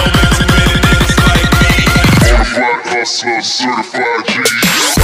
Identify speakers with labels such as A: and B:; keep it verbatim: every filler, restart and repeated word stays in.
A: no man too many niggas like me. On the block hustler, certified G.